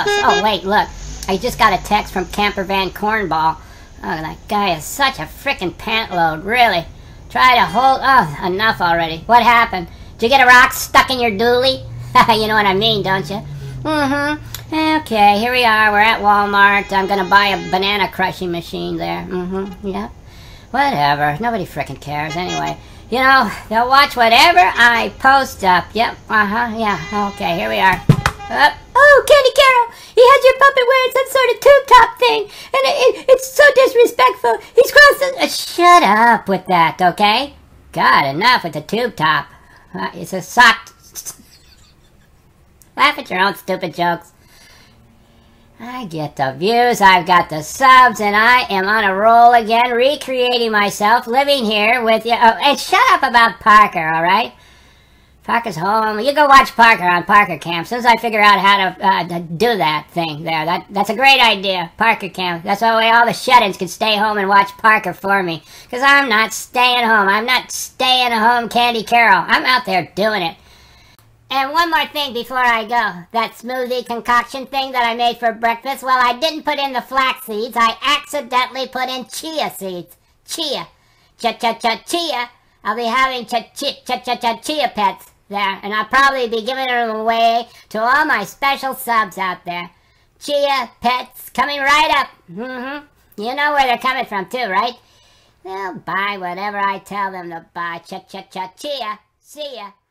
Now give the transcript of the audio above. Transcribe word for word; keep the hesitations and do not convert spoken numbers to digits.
gross. Oh, wait, look. I just got a text from Camper Van Cornball. Oh, that guy is such a frickin' pant load, really. Try to hold... Oh, enough already. What happened? Did you get a rock stuck in your dually? You know what I mean, don't you? Mm-hmm. Okay, here we are. We're at Walmart. I'm gonna buy a banana crushing machine there. Mm-hmm. Yep. Whatever. Nobody frickin' cares anyway. You know, they'll watch whatever I post up. Yep. Uh-huh. Yeah. Okay, here we are. Up. Oh, Candy Carol! He has your puppet wearing some sort of tube top thing, and it, it, it's so disrespectful. He's crossing... Uh, shut up with that, okay? God, enough with the tube top. Uh, it's a sock... Laugh at your own stupid jokes. I get the views, I've got the subs, and I am on a roll again, recreating myself, living here with you. Oh, and shut up about Parker, alright? Parker's home. You go watch Parker on Parker Cam. As soon as I figure out how to, uh, to do that thing there. That That's a great idea, Parker Cam. That's the way all the shut-ins can stay home and watch Parker for me. Because I'm not staying home. I'm not staying home, Candy Carol. I'm out there doing it. And one more thing before I go. That smoothie concoction thing that I made for breakfast, well, I didn't put in the flax seeds. I accidentally put in chia seeds. Chia. Cha-cha-cha-chia. I'll be having cha-cha-cha-cha-chia pets there, and I'll probably be giving them away to all my special subs out there. Chia pets coming right up. Mm-hmm. You know where they're coming from too, right? They'll buy whatever I tell them to buy. Cha-cha-cha-chia. See ya.